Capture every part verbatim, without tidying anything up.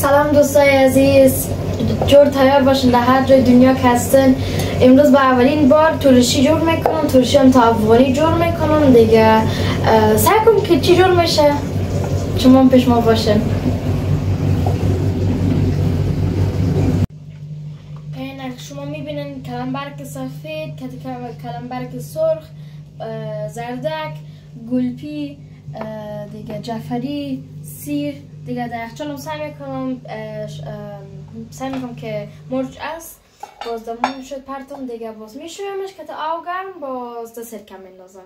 سلام دوستای عزیز، جور تیار باشین در هر جای دنیا که هستن. امروز با اولین بار ترشی جور میکنم، ترشی هم تا افغانی جور میکنم دیگه. سعی کنم که چی جور میشه شما هم پیش ما باشین. اینک شما میبینین کلمبرک سفید، کلمبرک سرخ، زردک، گلپی، دیگه جعفری، سیر دیگه در یخچالم سعی میکنم سعی میکنم که مرچ است. باز دمون شد پرتم دیگه باز میشویمش که تا آب گرم باز ده سرکه میندازم.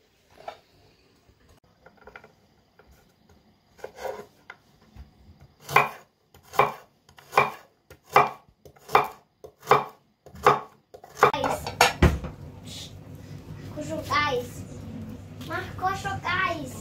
Guys, mach Kosho Guys.